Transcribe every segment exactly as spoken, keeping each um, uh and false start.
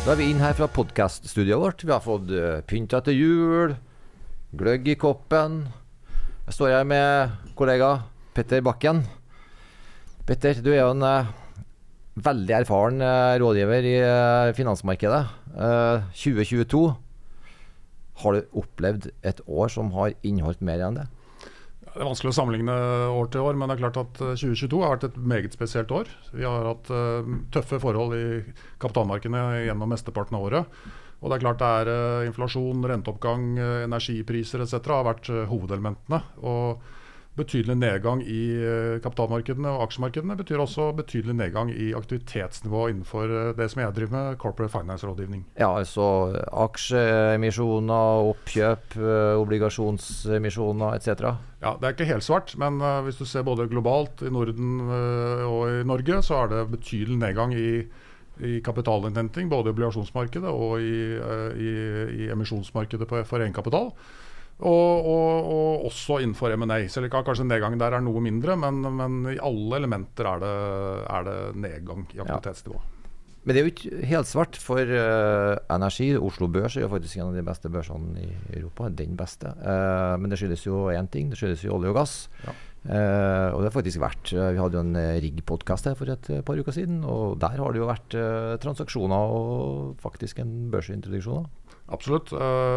Da er vi inn her fra podcaststudioet vårt. Vi har fått uh, pynta til jul, gløgg i koppen. Jeg står her med kollega Petter Bakken. Petter, du er jo en uh, veldig erfaren uh, rådgiver i uh, finansmarkedet. Uh, tjue tjueto. Har du opplevd et år som har inneholdt mer enn det? Det er vanskelig å sammenligne år til år, men det er klart at tjue tjueto har vært et meget spesielt år. Vi har hatt uh, tøffe forhold i kapitalmarkedene gjennom mesteparten av året. Og det er klart det er uh, inflasjon, renteoppgang, uh, energipriser et cetera har vært uh, hovedelementene. Og betydelig nedgang i uh, kapitalmarkedene og aksjemarkedene betyr også betydelig nedgang i aktivitetsnivå innenfor uh, det som jeg driver med, corporate finance-rådgivning. Ja, altså aksjeemisjoner, oppkjøp, uh, obligasjonsemisjoner et cetera. Ja, det er ikke helt svart, men uh, hvis du ser både globalt i Norden uh, og i Norge, så er det betydelig nedgang i, i kapitalinnhenting, både i obligasjonsmarkedet og i, uh, i, i emisjonsmarkedet på, for egenkapital. Og, og, og også innenfor M and A. Selv ikke kanskje nedgangen der er noe mindre, men, men i alle elementer er det, er det nedgang i aktivitetsnivå. Ja. Men det er jo ikke helt svart for uh, energi. Oslo Børs er jo faktisk en av de beste børsene i Europa, den beste. Uh, men det skyldes jo én ting, det skyldes jo olje og gass. Ja. Uh, og det har faktisk vært, uh, vi hadde jo en uh, rigg-podcast her for et uh, par uker siden, og der har det jo vært uh, transaksjoner og faktisk en børsintroduksjon. Absolutt.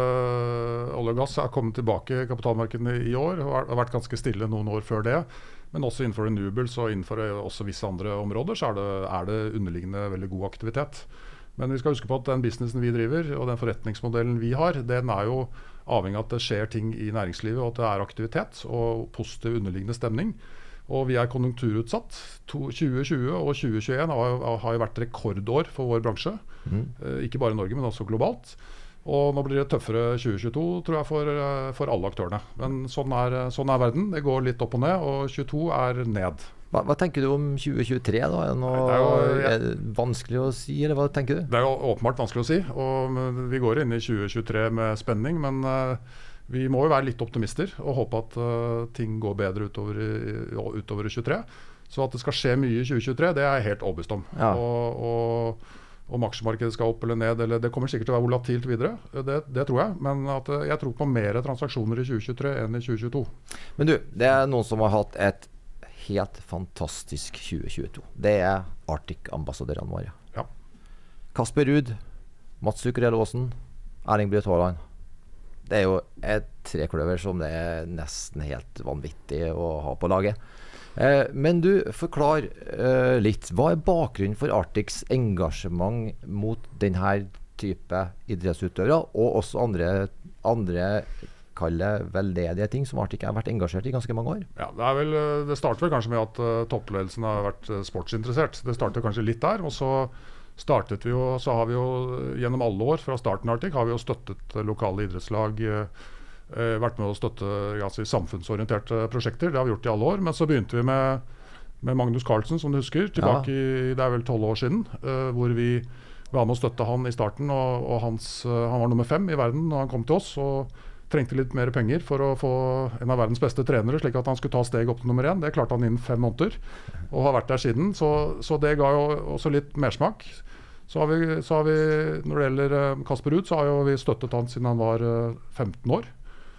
Uh, olje og gass har kommet tilbake i kapitalmarkedene i år, og har vært ganske stille noen år før det. Men også innenfor renewables og innenfor også visse andre områder så er det, er det underliggende veldig god aktivitet. Men vi skal huske på at den businessen vi driver og den forretningsmodellen vi har, den er jo avhengig av at det skjer ting i næringslivet og at det er aktivitet og positiv underliggende stemning. Og vi er konjunkturutsatt. tjue tjue og tjue tjueen har, har jo vært rekordår for vår bransje. Mm. Uh, ikke bare i Norge, men også globalt. Og nå blir det tøffere tjue tjueto, tror jeg, for, for alle aktørene. Men sånn er, sånn er verden. Det går litt opp og ned, og tjueto er ned. Hva, hva tenker du om tjue tjuetre da? Er det noe det er jo, ja. er det vanskelig å si, eller hva tenker du? Det er jo åpenbart vanskelig å si, og vi går inn i tjue tjuetre med spenning, men uh, vi må jo være litt optimister og håpe at uh, ting går bedre utover i, utover i tjuetre. Så at det skal skje mye i tjue tjuetre, det er jeg helt overbevist om. Ja. Og, og om aksjemarkedet skal opp eller ned, eller det kommer sikkert til å være volatilt videre, det, det tror jeg. Men at jeg tror på mer transaksjoner i tjue tjuetre enn i tjue tjueto. Men du, det er noen som har hatt et helt fantastisk tjue tjueto. Det er Arctic-ambassadørene våre. Ja. Kasper Ruud, Mats Zuccarello Aasen, Erling Braut Haaland. Det er jo et trekløver som det er nesten helt vanvittig å ha på laget. Eh, men du, forklar eh, litt. Hva er bakgrunnen for Arctics engasjement mot denne type idrettsutøvere, og også andre, andre kalle veldedige ting som Arctic har vært engasjert i ganske mange år? Ja, det, er vel, det starter vel kanskje med at uh, toppledelsen har vært uh, sportsinteressert. Det starter kanskje litt der, og så startet vi jo, så har vi jo gjennom alle år fra starten av Arctic har vi jo støttet uh, lokale idrettslag, uh, Uh, vært med å støtte altså, samfunnsorienterte prosjekter. Det har vi gjort i alle år. Men så begynte vi med, med Magnus Carlsen, som du husker, tilbake ja. i, det er vel tolv år siden, uh, hvor vi var med å støtte han i starten, og, og hans, uh, han var nummer fem i verden når han kom til oss, og trengte litt mer penger for å få en av verdens beste trenere, slik at han skulle ta steg opp til nummer én. Det klarte han innen fem måneder, og har vært der siden. Så, så det ga jo også litt mersmak. Så har vi, så har vi, når det gjelder uh, Kasper Ruud, så har jo vi støttet han siden han var uh, femten år.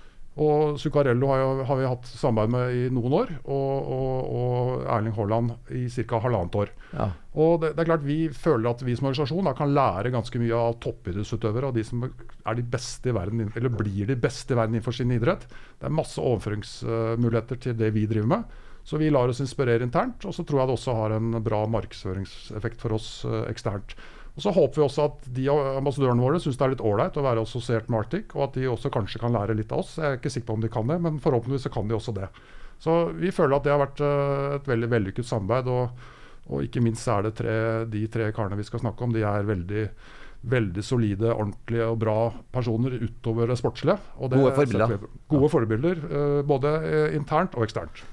Og Zuccarello har, jo, har vi hatt samarbeid med i noen år, og, og, og Erling Haaland i ca. halvannet år. Ja. Og det, det er klart vi føler at vi som organisasjon da, kan lære ganske mye av toppidrettsutøvere, og de som er de beste i verden, eller blir de beste i verden innenfor sin idrett. Det er masse overføringsmuligheter til det vi driver med. Så vi lar oss inspirere internt, og så tror jeg det også har en bra markedsføringseffekt for oss uh, eksternt. Og så håper vi også at de ambassadørene våre synes det er litt ålreit å være assosiert med Arctic, og at de også kanskje kan lære litt av oss. Jeg er ikke sikker på om de kan det, men forhåpentligvis så kan de også det. Så vi føler at det har vært uh, et veldig vellykket samarbeid, og, og ikke minst er det tre, de tre karene vi skal snakke om, de er veldig, veldig solide, ordentlige og bra personer utover det sportslige. Og det, gode forbilder. Gode forbilder, uh, både uh, internt og eksternt.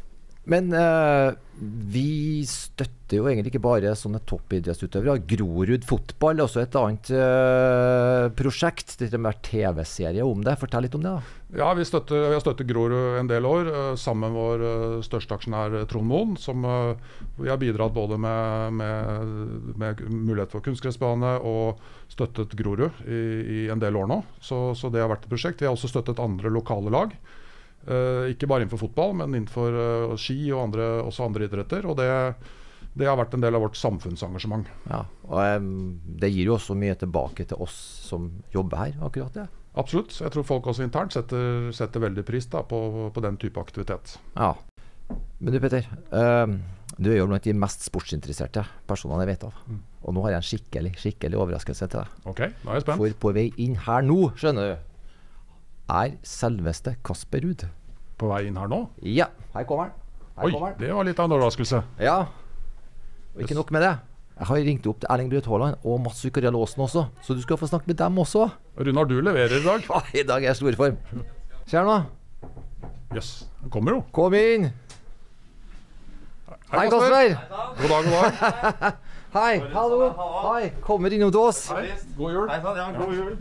Men eh, vi støtter jo egentlig ikke bare sånne toppidrettsutøvere. Grorud fotball er også et annet eh, prosjekt. Det har vært T V-serie om det. Fortell litt om det, da. Ja, vi, støtter, vi har støttet Grorud en del år, uh, sammen med vår uh, største aksjonær Trond Moen. Som uh, vi har bidratt både med, med, med mulighet for kunstgressbane og støttet Grorud i, i en del år nå. Så, så det har vært et prosjekt. Vi har også støttet andre lokale lag. Uh, ikke bare innenfor fotball, men innenfor uh, ski og andre, også andre idretter. Og det, det har vært en del av vårt samfunnsengasjement. Ja, og um, det gir jo også mye tilbake til oss som jobber her, akkurat det. Absolutt. Jeg tror folk også internt setter, setter veldig pris da, på, på den type aktivitet. Ja. Men du Petter, uh, du er jo blant de mest sportsinteresserte personene jeg vet av. Mm. Og nå har jeg en skikkelig, skikkelig overraskelse til deg. Ok, nå er jeg spent. For på vei inn her nå, skjønner du, er selveste Kasper Ruud. På vei inn her nå? Ja, her kommer han. Her Oi, kommer han. det var litt av en overraskelse. Ja, og ikke nok med det. Jeg har ringt opp til Erling Braut Haaland og Mats Zuccarello Aasen også, så du skal få snakke med dem også. Runar, du leverer i dag. Ja, i dag er jeg i storform. Se her nå. Yes, han kommer jo. Kom inn. Hei, Kasper. God dag, god dag. Hei, hallo. Hei, kommer innom til oss. Hei, god jul. Hei, ja, god jul.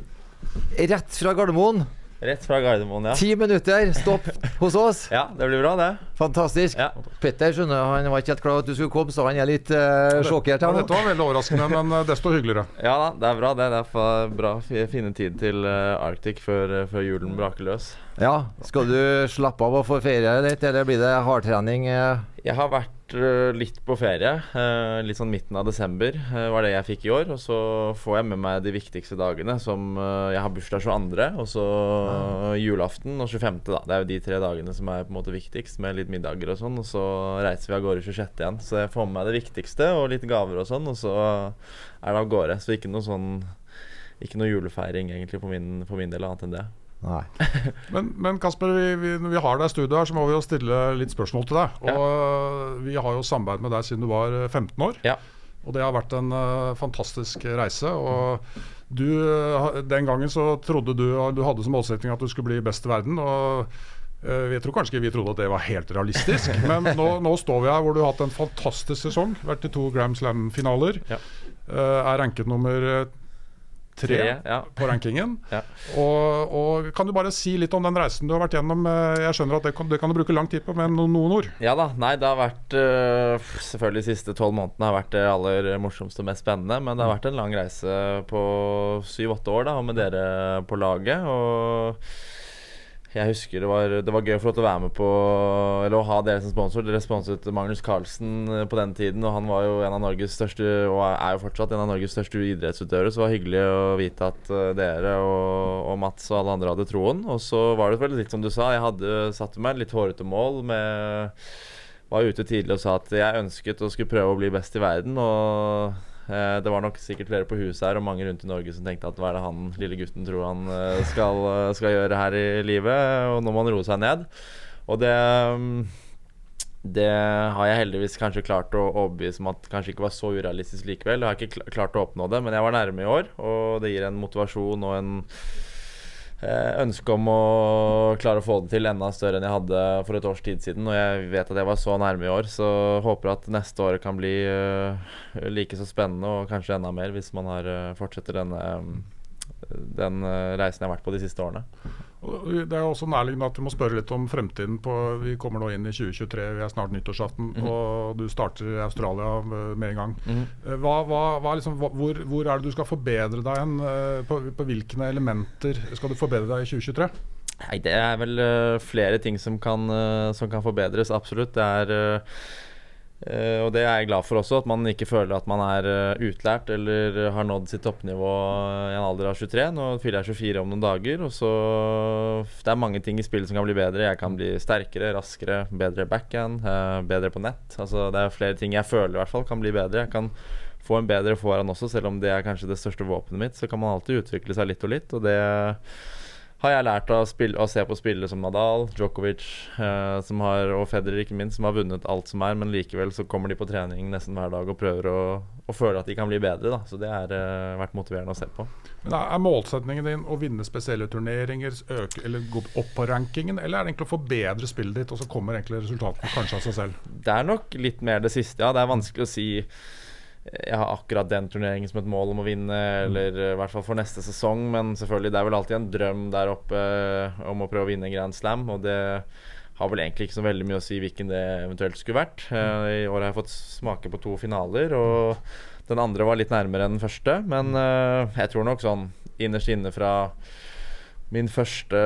Rett fra Gardermoen. Rett fra Gardermoen, ja. Ti minutter, stopp hos oss. Ja, det blir bra, det. Fantastisk. Ja. Petter skjønner, han var ikke helt klar at du skulle komme, så han er litt uh, sjokkert. Ja, dette var veldig overraskende, men desto hyggeligere. Ja da, det er bra det. Det er bra å finne tid til uh, Arctic før, uh, før julen braker løs. Ja, skal du slappe av og få ferie litt, eller blir det hardtrening? Uh? Jeg har vært uh, litt på ferie. Uh, litt sånn midten av desember uh, var det jeg fikk i år. Og så får jeg med meg de viktigste dagene, som uh, jeg har bursdag tjueandre, og så uh, julaften og tjuefemte da. Det er jo de tre dagene som er på en måte viktigst, med litt middager og sånn. Og så reiser vi av gårde tjuesjette igjen. Så jeg får med meg det viktigste og litt gaver og sånn, og så er det av gårde. Så ikke noe sånn, ikke noe julefeiring egentlig på min, på min del, annet enn det. Nei. men, men Kasper, vi, vi, når vi har deg i studio her, så må vi jo stille litt spørsmål til deg. Og ja. Vi har jo samarbeid med deg siden du var femten år. Ja. Og det har vært en uh, fantastisk reise. Og du, uh, den gangen så trodde du Du hadde som målsetting at du skulle bli best i verden. Og uh, jeg tror kanskje ikke vi trodde at det var helt realistisk. Men nå, nå står vi her hvor du har hatt en fantastisk sesong. Vært i to Grand Slam-finaler. Ja. Uh, er ranket nummer tre, tre ja. på rankingen. Ja. Og, og kan du bare si litt om den reisen du har vært gjennom? Jeg skjønner at det kan, det kan du bruke lang tid på, men noen, noen ord? Ja da, nei det har vært uh, selvfølgelig de siste tolv månedene har vært det aller morsomste og mest spennende, men det har vært en lang reise på syv-åtte år da, med dere på laget. Og jeg husker det var, det var gøy å få lov til å være med på, eller å ha dere som sponsor. Dere sponset Magnus Carlsen på den tiden, og han var jo en av Norges største, og er jo fortsatt en av Norges største idrettsutøvere, så det var hyggelig å vite at dere og, og Mats og alle andre hadde troen. Og så var det vel litt som du sa, jeg hadde satt meg litt hårete mål med, var ute tidlig og sa at jeg ønsket å skulle prøve å bli best i verden, og eh, det var nok sikkert flere på huset her og mange rundt i Norge som tenkte at hva er det han lille gutten tror han eh, skal, skal gjøre her i livet, og nå må han roe seg ned. Og det det har jeg heldigvis kanskje klart å overbevise om at kanskje ikke var så urealistisk likevel. Jeg har ikke klart å oppnå det, men jeg var nærme i år, og det gir en motivasjon og en ønske om å klare å få det til enda større enn jeg hadde for et års tid siden. Og jeg vet at jeg var så nærme i år, så håper at neste år kan bli uh, like så spennende og kanskje enda mer hvis man har uh, fortsetter denne um, den uh, reisen jeg har vært på de siste årene. Det er også nærliggende at vi må spørre litt om fremtiden på, vi kommer nå inn i tjue tjuetre, vi er snart nyttårsaften, mm-hmm. og du starter i Australia med en gang. Mm-hmm. hva, hva, hva liksom, hva, hvor, hvor er det du skal forbedre deg hen? På, på hvilke elementer skal du forbedre deg i tjue tjuetre? Nei, det er vel uh, flere ting som kan, uh, som kan forbedres, absolutt. Det er uh, Uh, og det er jeg glad for også, at man ikke føler at man er uh, utlært eller uh, har nådd sitt toppnivå i en alder av tjuetre. Nå fyller jeg tjuefire om noen dager, og så det er mange ting i spillet som kan bli bedre. Jeg kan bli sterkere, raskere, bedre backhand, uh, bedre på nett. Altså, det er flere ting jeg føler i hvert fall kan bli bedre. Jeg kan få en bedre forhånd også, selv om det er kanskje det største våpenet mitt. Så kan man alltid utvikle seg litt og litt, og det har jeg lært å, spille, å se på spillere som Nadal, Djokovic eh, som har, og Federer ikke minst, som har vunnet alt som er, men likevel så kommer de på trening nesten hver dag og prøver å, å føle at de kan bli bedre. Da. Så det har eh, vært motiverende å se på. Men Er målsetningen din å vinne spesielle turneringer, øke, eller gå opp på rankingen, eller er det egentlig å forbedre spillet ditt, og så kommer egentlig resultatene kanskje av seg selv? Det er nok litt mer det siste, ja. Det er vanskelig å si jeg har akkurat den turneringen som et mål om å vinne, eller i hvert fall for neste sesong, men selvfølgelig, det er vel alltid en drøm der oppe om å prøve å vinne Grand Slam, og det har vel egentlig ikke så veldig mye å si hvilken det eventuelt skulle vært. I år har jeg fått smake på to finaler, og den andre var litt nærmere enn den første, men jeg tror nok sånn innerst inne fra min første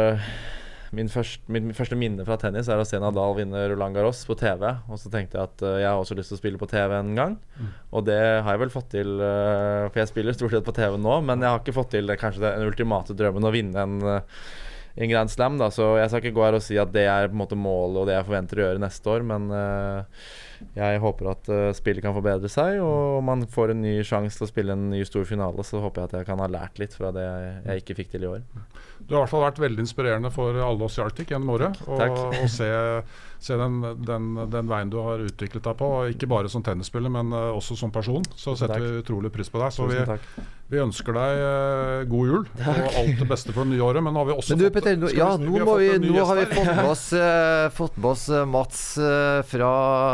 Min første, min første minne fra tennis er å se Nadal vinne Roland Garros på T V. Og så tenkte jeg at uh, jeg har også lyst til å spille på T V en gang. Mm. Og det har jeg vel fått til, uh, for jeg spiller stort sett på T V nå, men jeg har ikke fått til uh, kanskje den ultimate drømmen å vinne en, uh, en Grand Slam. Da. Så jeg skal ikke gå her og si at det er på en måte målet og det jeg forventer å gjøre neste år, men uh, jeg håper at uh, spillet kan forbedre seg, og om man får en ny sjanse til å spille en ny stor finale, så håper jeg at jeg kan ha lært litt fra det jeg, jeg ikke fikk til i år. Du har i hvert fall vært veldig inspirerende for alle oss i Arctic gjennom året, og, og se, se den, den, den veien du har utviklet deg på, ikke bare som tennisspiller, men uh, også som person. Så setter takk. Vi utrolig pris på deg. Så vi, vi ønsker deg uh, god jul takk. Og alt det beste for det nye året. Men nå har vi også men du, fått, Petter, nå, ja, vi, nå, vi, nå har vi fått med oss, uh, fått med oss uh, Mats uh, fra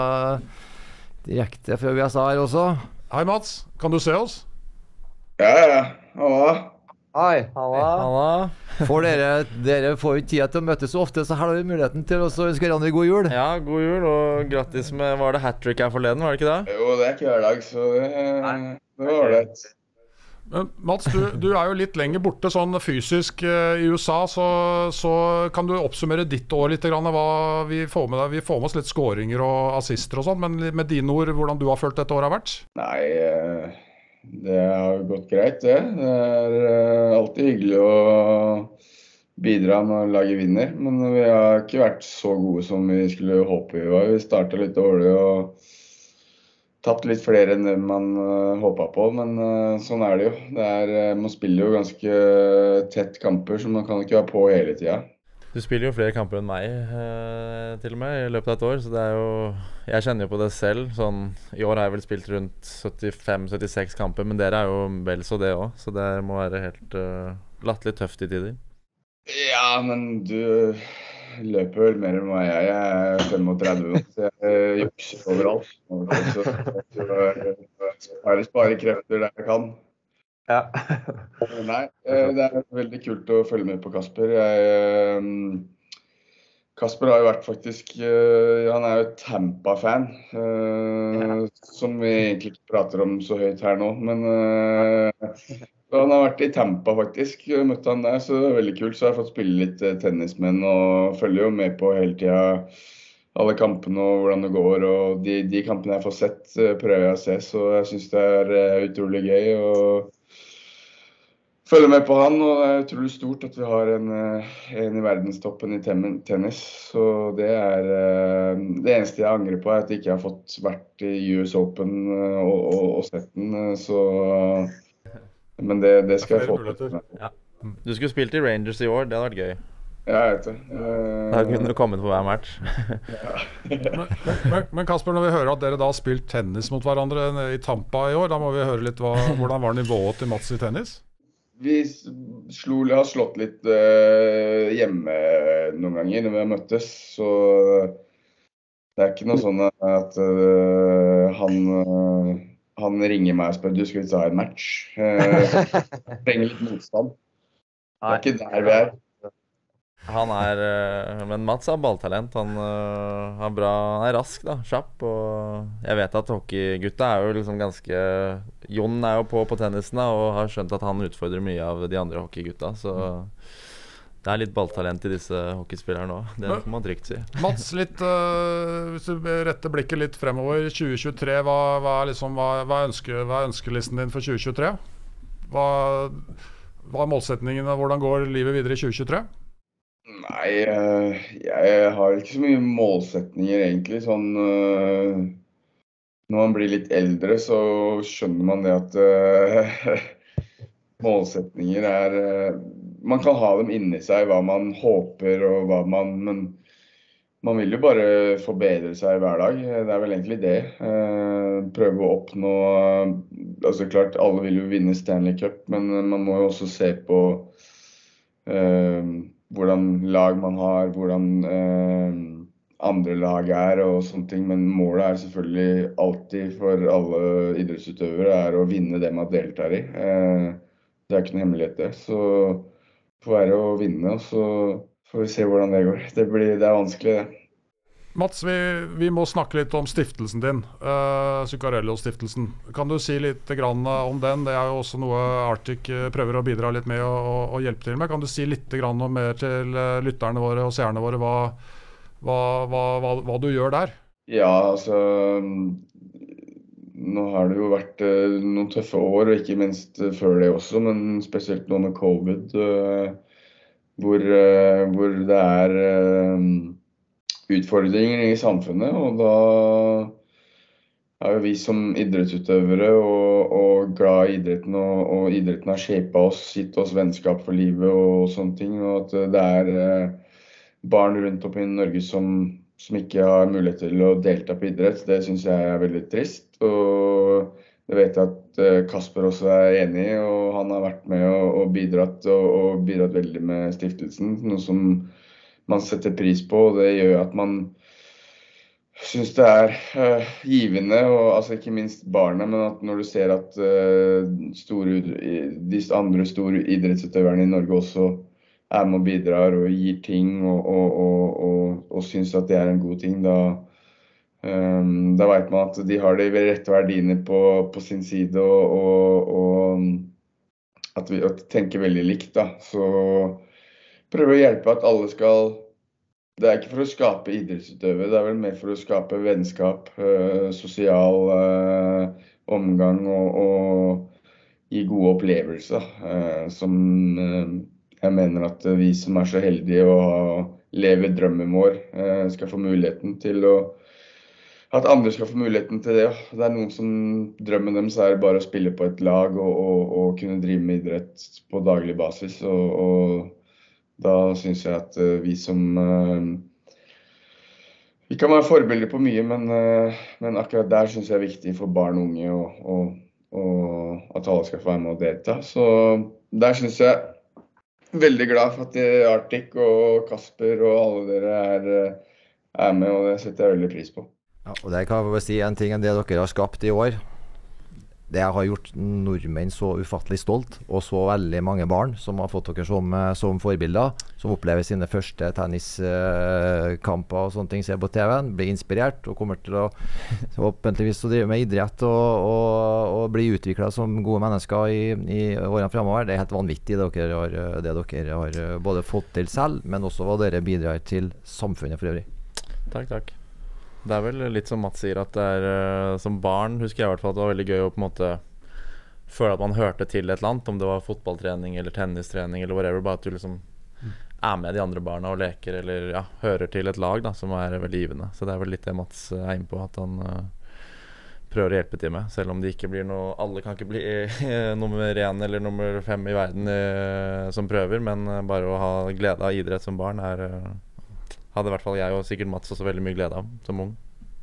direkte fra U S A her også. Hei Mats, kan du se oss? Ja, ja. Halla. Hei. Halla. For dere, dere får jo tida til å møtes så ofte, så her har vi muligheten til å ønske hverandre god jul. Ja, god jul, og grattis med, var det hat-trick her forleden, var det ikke det? Jo, det er ikke hver dag, så det, det var ålreit. Men Mats, du, du er jo litt lenger borte sånn fysisk uh, i U S A, så, så kan du oppsummere ditt år litt, grann, hva vi får med deg. Vi får med oss litt scoringer og assister og sånn, men med dine ord, hvordan du har følt dette året har vært? Nei, uh, det har gått greit, det. Det er uh, alltid hyggelig å bidra når laget vinner, men vi har ikke vært så gode som vi skulle håpe vi var. Vi startet litt dårlig og tapt litt flere enn man uh, håpet på, men uh, sånn er det jo. Det er, uh, man spiller jo ganske tett kamper, så man kan ikke være på hele tiden. Du spiller jo flere kamper enn meg eh, til og med i løpet av et år, så det er jo jeg kjenner jo på det selv. Sånn, i år har jeg vel spilt rundt syttifem til syttiseks kamper, men dere er jo vel så det også, så det må være helt uh, latterlig tøft i tider. Ja, men du løper vel mer enn meg. Jeg er femogtredve, så jeg jukser overalt. Så jeg sparer krefter der jeg kan. Ja. Nei, det er veldig kult å følge med på Kasper. Jeg, Kasper har jo vært faktisk, han er jo Tampa-fan, som vi egentlig ikke prater om så høyt her nå, men han har vært i Tampa faktisk, jeg møtte han der, så det er veldig kult. Så jeg har fått spille litt tennis med han, og følger jo med på hele tiden alle kampene og hvordan det går, og de, de kampene jeg får sett prøver jeg å se, så jeg synes det er utrolig gøy å følge med på han, og det er utrolig stort at vi har en, en i verdenstoppen i tennis, så det er det eneste jeg angrer på, er at jeg ikke har fått vært i U S Open og, og, og sett den, så men det, det skal jeg få til. Ja. Du skulle spilt i Rangers i år, det hadde vært gøy. Ja, jeg vet det. Uh, da kunne du kommet på hver match. men, men, men Kasper, når vi hører at dere da har spilt tennis mot hverandre i Tampa i år, da må vi høre litt hva, hvordan var nivået til Mats i tennis? Vi slo, har slått litt uh, hjemme noen ganger når vi har møttes, så det er ikke noe sånn at uh, han, uh, han ringer meg og spør, du skal vi ta en match? Uh, trenger litt motstand. Det er ikke der vi er. Han er, men Mats har balltalent, han er bra, han er rask da, kjapp, og jeg vet at hockeygutta er jo liksom ganske, Jon er jo på på tennisen da, og har skjønt at han utfordrer mye av de andre hockeygutta, så det er litt balltalent i disse hockeyspillerne også, det kan man trygt si. Mats, litt, uh, hvis du retter blikket litt fremover, tjue tjuetre, hva, hva, er liksom, hva, hva, er ønske, hva er ønskelisten din for tjue tjuetre? Hva, hva er målsetningene, hvordan går livet videre i tjue tjuetre? Nei, jeg har ikke så mye målsetninger egentlig, sånn, når man blir litt eldre så skjønner man det at målsetninger er, man kan ha dem inni seg, hva man håper og hva man, men man vil jo bare forbedre seg hver dag. Det er vel egentlig det. Eh, prøve å oppnå, altså klart alle vil jo vinne Stanley Cup, men man må jo også se på eh, hvordan lag man har, hvordan eh, andre lag er og sånne ting, men målet er selvfølgelig alltid for alle idrettsutøvere er å vinne det man deltar i. Eh, det er ikke noe hemmelighet det, så får være å vinne, og så får vi se hvordan det går. Det, blir, det er vanskelig det. Mats, vi, vi må snakke litt om stiftelsen din, uh, Zuccarello-stiftelsen. Kan du si litt grann om den? Det er jo også noe Arctic prøver å bidra litt med og, og hjelpe til med. Kan du si litt grann mer til lytterne våre og seerne våre hva Hva, hva, hva, hva du gjør der? Ja, altså nå har det jo vært uh, noen tøffe år, og ikke minst uh, før det også, men spesielt nå med covid, uh, hvor, uh, hvor det er uh, utfordringer i samfunnet, og da er jo vi som idrettsutøvere og, og glad i idretten, og, og idretten har shapet oss, gitt oss vennskap for livet og sånne ting, og at uh, det er uh, barn rundt opp i Norge som, som ikke har mulighet til å delta på idrett. Det synes jeg er veldig trist, og det vet jeg at Kasper også er enig i, og han har vært med og, og bidratt, og, og bidratt veldig med stiftelsen, noe som man setter pris på, og det gjør at man synes det er uh, givende, og altså ikke minst barna, men at når du ser at uh, store, de andre store idrettsutøverne i Norge også er med og bidrar og gir ting og, og, og, og, og synes at det er en god ting, da, um, da vet man at de har de rette verdiene på, på sin side, og, og, og at vi at tenker veldig likt. Da. Så prøve å hjelpe at alle skal, det er ikke for å skape idrettsutøvere, det er vel mer for å skape vennskap, uh, sosial uh, omgang og, og gi gode opplevelser, uh, som uh, jeg mener at vi som er så heldige å leve drømmen vår skal få muligheten til å, at andre skal få muligheten til det. Det er noen som drømmen deres er bare å spille på et lag og, og, og kunne drive med idrett på daglig basis. Og, og da synes jeg at vi som, vi kan være forbilder på mye, men, men akkurat der synes jeg er viktig for barn og unge og, og, og at alle skal få være med og delta. Så der synes jeg veldig glad for at Arctic og Kasper og alle dere er, er med, og det setter jeg veldig pris på. Ja, og det kan jeg vel si en ting enn det dere har skapt i år. Det har gjort nordmenn så ufattelig stolt, og så veldig mange barn som har fått dere som, som forbilder, som opplever sine første tenniskamper og sånne ting, ser på T V-en, blir inspirert og kommer til å forhåpentligvis å drive med idrett og, og, og bli utviklet som gode mennesker i, i årene fremover. Det er helt vanvittig det dere, har, det dere har både fått til selv, men også hva dere bidrar til samfunnet for øvrig. Takk, takk. Det er vel litt som Mats sier, at det er uh, som barn husker jeg i hvert fall at det var veldig gøy å på en måte føle at man hørte til et eller annet, om det var fotballtrening eller tennistrening eller whatever, bare at du liksom er med de andre barna og leker eller ja, hører til et lag da, som er veldig givende. Så det er vel litt det Mats er inne på, at han uh, prøver å hjelpe til med, selv om det ikke blir noe, alle kan ikke bli uh, nummer én eller nummer fem i verden uh, som prøver, men uh, bare å ha glede av idrett som barn er uh, hadde i hvert fall jeg og sikkert Mats også veldig mye glede av som ung.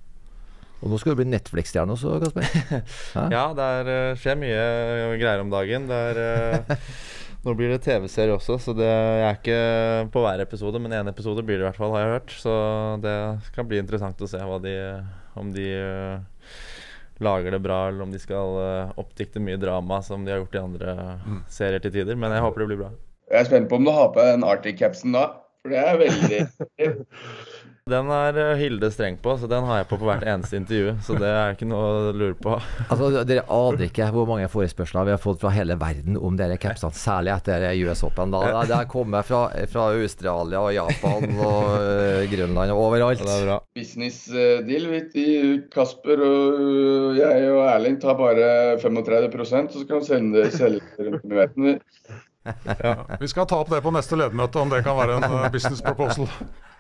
Og nå skal du bli Netflix-stjerne også, Kasper. Ja, det er, skjer mye greier om dagen. Det er, nå blir det T V-serie også, så det er ikke på hver episode, men en episode blir det i hvert fall, har jeg hørt. Så det skal bli interessant å se hva de, om de uh, lager det bra, eller om de skal uh, oppdikte mye drama som de har gjort i andre mm. serier til tider. Men jeg håper det blir bra. Jeg er spent på om du har på den Arctic-capsen da. For det er veldig... Den er Hilde streng på, så den har jeg på på hvert eneste intervju. Så det er ikke noe å lure på. Altså, dere aner ikke hvor mange forespørsler vi har fått fra hele verden om dere capsene, særlig etter U S Open. Da. Det kommer fra, fra Australia og Japan og uh, Grønland og overalt. Det er bra. Business deal, vet du. Kasper og jeg og Erling tar bare femogtredve prosent, så skal vi sende det selv rundt i verden. Ja, vi skal ta opp det på neste ledermøte, om det kan være en uh, business proposal.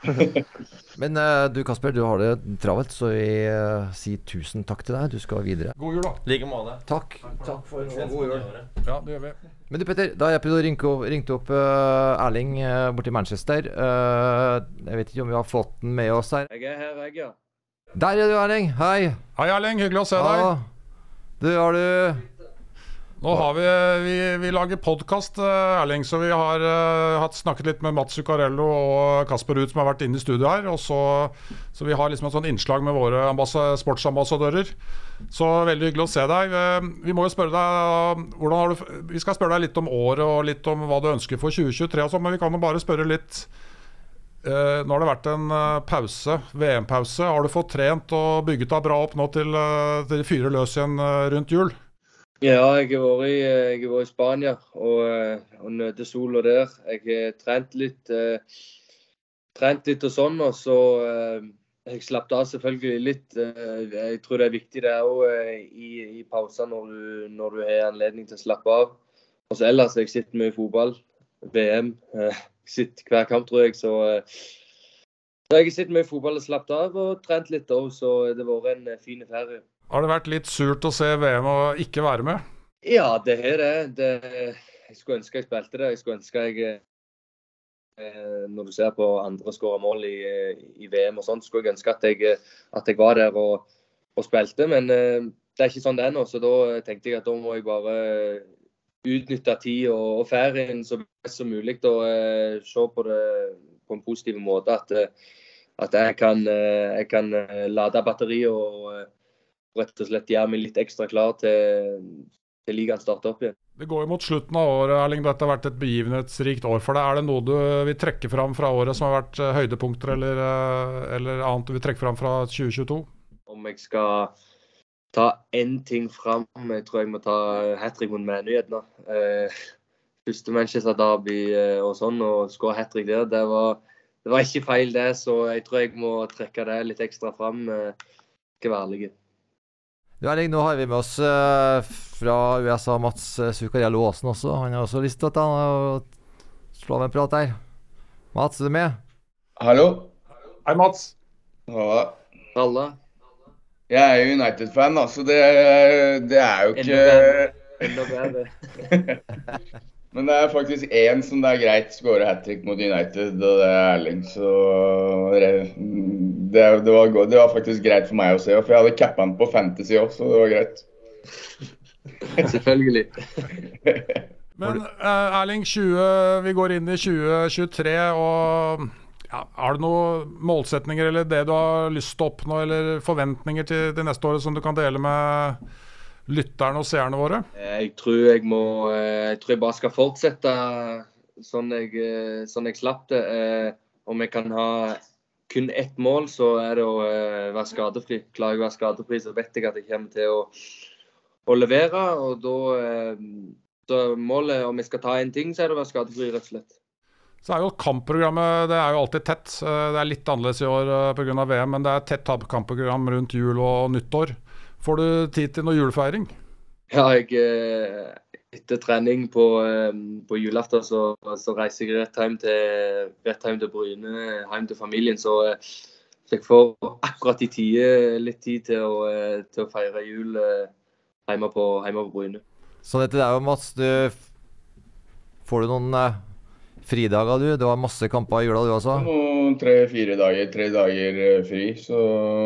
Men uh, du Kasper, du har det travelt, så jeg uh, sier tusen takk til deg. Du skal videre. God jul, da. Like måte. Takk. Takk for en god jul. Ja, det gjør vi. Men du Petter, da har jeg prøvd å ringe opp, ringte opp uh, Erling uh, borti Manchester. Uh, jeg vet ikke om vi har fått den med oss her. Jeg er her, jeg, ja. Der er du, Erling. Hei. Hei, Erling. Hyggelig å se deg. Ja. Du, har du... Nå har vi, vi, vi lager podcast, Erling, så vi har uh, hatt snakket litt med Mats Zuccarello og Kasper Ruud som har vært inne i studio her, og så, så vi har liksom et sånt innslag med våre sportsambassadører. Så veldig hyggelig å se deg. Uh, vi må jo spørre deg, hvordan har du, vi skal spørre deg litt om året og litt om hva du ønsker for tjue tjuetre og sånn, men vi kan jo bare spørre litt. Uh, nå har det vært en uh, pause, V M-pause. Har du fått trent og bygget deg bra opp nå til, uh, til fyre løs igjen uh, rundt jul? Ja, jeg har vært i, jeg har vært i Spania og, og nødde sola der. Jeg har trent litt, eh, trent litt og sånn, og så eh, jeg slappet av selvfølgelig litt. Eh, jeg tror det er viktig det også eh, i, i pauser når du, når du har anledning til å slappe av. Og så ellers, jeg sitter mye i fotball, V M, eh, sitter hver kamp tror jeg, så eh, jeg sitter mye i fotball og slappet av og trent litt også, så det har vært en fin ferie. Har det vært litt surt å se V M og ikke være med? Ja, det er det. det. Jeg skulle ønske jeg spilte det. Jeg skulle ønske jeg, eh, når du ser på andre skåre mål i, i V M og sånt, skulle jeg ønske at jeg, at jeg var der og, og spilte. Men eh, det er ikke sånn det er nå, så da tenkte jeg at da må jeg bare utnytte tid og, og ferien så best som mulig og eh, se på det på en positiv måte. At, at jeg kan, jeg kan lade batteri og rett og slett gjøre meg litt ekstra klar til, til ligaen starter opp igjen. Det går jo mot slutten av året, Erling. Dette har vært et begivenhetsrikt år for deg. Er det noe du vil trekke fram fra året som har vært høydepunkter, eller, eller annet du vil trekke fram fra tjue tjueto? Om jeg skal ta én ting fram, jeg tror jeg må ta hat-trick mot Man United nå. Eh, første Manchester Derby og sånn, og skåre hat-trick der, det var, det var ikke feil det, så jeg tror jeg må trekke det litt ekstra fram. Eh, ikke være ærlig. Du Erling, nå har vi med oss uh, fra U S A Mats Zuccarello Aasen også. Han har også lyst til å slå av en prat her. Mats, er du med? Hallo? Hei, Mats. Ja. Alle. Jeg er jo United-fan, da, så det, det er jo ikke... Enda bedre. Men det er faktisk én som det er greit skåre hat-trick mot United, og det er Erling. Så det, det, var, det var faktisk greit for meg å se, for jeg hadde cappa han på Fantasy også, så det var greit. Selvfølgelig. Men uh, Erling, tjue, vi går inn i tjue tjuetre, og ja, har du noen målsetninger eller det du har lyst til å oppnå, eller forventninger til, til neste år som du kan dele med lytterne og seerne våre? Jeg tror jeg må Jeg tror jeg bare skal fortsette sånn jeg, sånn jeg slapp det. Om jeg kan ha kun ett mål, så er det å være skadefri. Klarer jeg å være skadefri, så vet jeg at jeg kommer til å, å levere. Og da så målet, om jeg skal ta en ting, så er det å være skadefri, rett og slett. Så er jo kampprogrammet, det er jo alltid tett. Det er litt annerledes i år på grunn av V M, men det er tett kampprogram rundt jul og nyttår. Får du tid til noe julefeiring? Ja, jeg, etter trening på, på julaften så, så reiser jeg rett hjem til, rett hjem til Bryne, hjem til familien. Så, så jeg får akkurat i tide, litt tid til å, til å feire jul hjemme på, hjemme på Bryne. Så dette er jo, Mats, du får du noen uh, fridager du? Det var masse kamper i jula du også? Noen tre-fire dager, tre dager fri, så...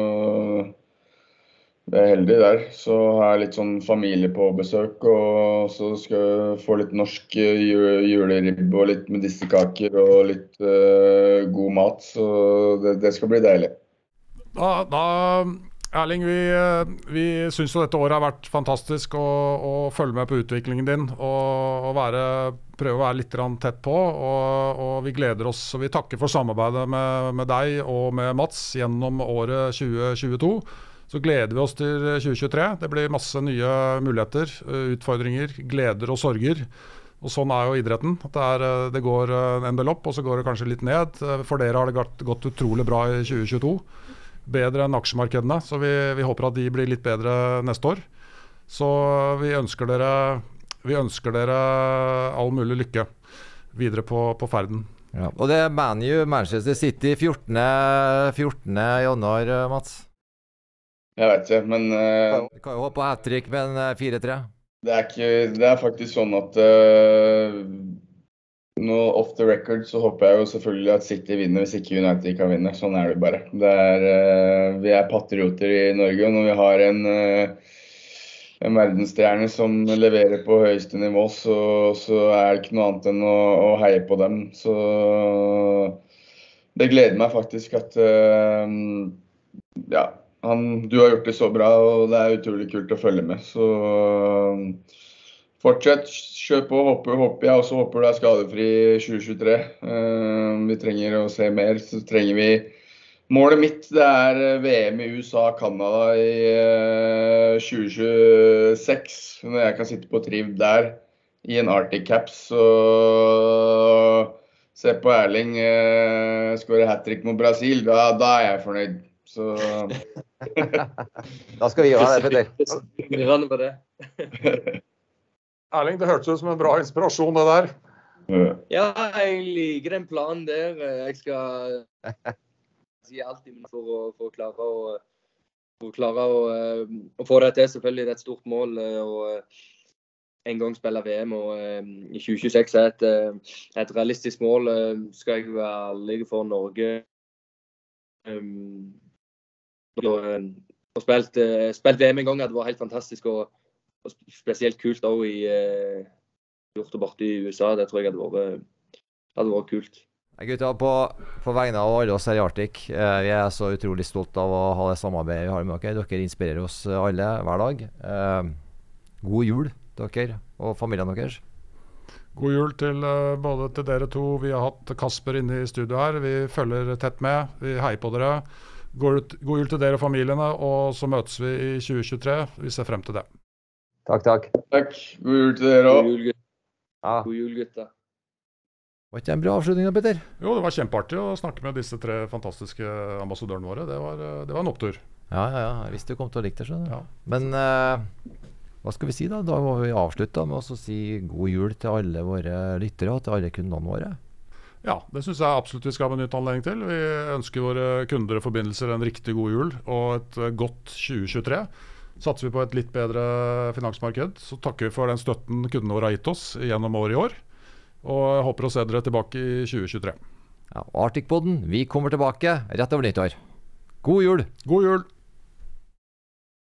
Det er heldig der, så har jeg litt sånn familie på besøk, og så skal jeg få litt norsk juleribb og litt medisterkaker og litt uh, god mat, så det, det skal bli deilig. Da, da Erling, vi, vi synes jo dette året har vært fantastisk å, å følge med på utviklingen din, og, og være, prøve å være litt tett på, og, og vi gleder oss, og vi takker for samarbeidet med, med deg og med Mats gjennom året tjue tjueto. Så gleder vi oss til tjue tjuetre. Det blir masse nye muligheter, utfordringer, gleder og sorger. Og sånn er jo idretten. At det, er, det går en del opp, og så går det kanskje litt ned. For dere har det gått, gått utrolig bra i tjue tjueto. Bedre enn aksjemarkedene, så vi, vi håper at de blir litt bedre neste år. Så vi ønsker dere, vi ønsker dere all mulig lykke videre på, på ferden. Ja. Og det er Man U, Manchester City, fjortende januar, Mats. Jeg vet ikke, men uh, Du kan jo håpe på hat-trick med en fire tre. det, er ikke, det er faktisk sånn at uh, nå off the record så håper jeg jo selvfølgelig at City vinner hvis ikke United kan vinne. Sånn er det bare. Det er, uh, vi er patrioter i Norge, og når vi har en, uh, en verdensstjerne som leverer på høyeste nivå, så, så er det ikke noe annet enn å, å heie på dem. Så det gleder meg faktisk at uh, ja, han, du har gjort det så bra, og det er utrolig kult å følge med. Så uh, fortsett, kjør på, håper, håper jeg også håper du er skadefri i tjue tjuetre. Uh, vi trenger å se mer, så trenger vi målet mitt, det er V M i U S A, Canada i uh, tjue tjueseks, når jeg kan sitte på triv der i en Arctic Caps, så se på Erling uh, skåre hat-trick mot Brasil, da, da er jeg fornøyd. Så Da skal vi gjøre det, Petter. Myrene på det. Erling, det hørtes ut som en bra inspirasjon, det der. Ja, jeg liker den planen der. Jeg skal si alt for å, for å klare å, for å, klare å, å få det til. Selvfølgelig det er et stort mål å en gang spille V M, og i tjue tjueseks er et, et realistisk mål. Skal jeg være ærlig for Norge. Og, og spilt, spilt V M en gang, det var helt fantastisk, og, og spesielt kult også i gjort det borte i U S A. Det tror jeg hadde vært, hadde vært kult. Gutta, på, på vegne av alle oss her i Arctic, eh, vi er så utrolig stolt av å ha det samarbeidet vi har med dere. Dere inspirerer oss alle hver dag. Eh, god jul, dere og familiene deres. God jul til uh, både til dere to. Vi har hatt Kasper inne i studio her. Vi følger tett med. Vi heier på dere. God, ut, god jul til dere og familiene, og så møtes vi i tjue tjuetre. Vi ser frem til det. Takk, takk. Takk. God jul til dere God også. jul, gutter. Ja. God jul, gutter. Var ikke det en bra avslutning da, Petter? Jo, det var kjempeartig å snakke med disse tre fantastiske ambassadørene våre. Det var, det var en opptur. Ja, ja, ja. Jeg visste du kom til å like det, skjønner du. Ja. Men eh, hva skal vi si da? Da må vi avslutte med å si god jul til alle våre lyttere og til alle kundene våre. Ja, det synes jeg absolutt vi skal ha benytte anledning til. Vi ønsker våre kunder og forbindelser en riktig god jul og et godt tjue tjuetre. Satser vi på et litt bedre finansmarked, så takker vi for den støtten kundene våre har gitt oss gjennom året i år. Og jeg håper å se dere tilbake i tjue tjuetre. Ja, Arctic-podden, vi kommer tilbake rett over nyttår. God jul! God jul!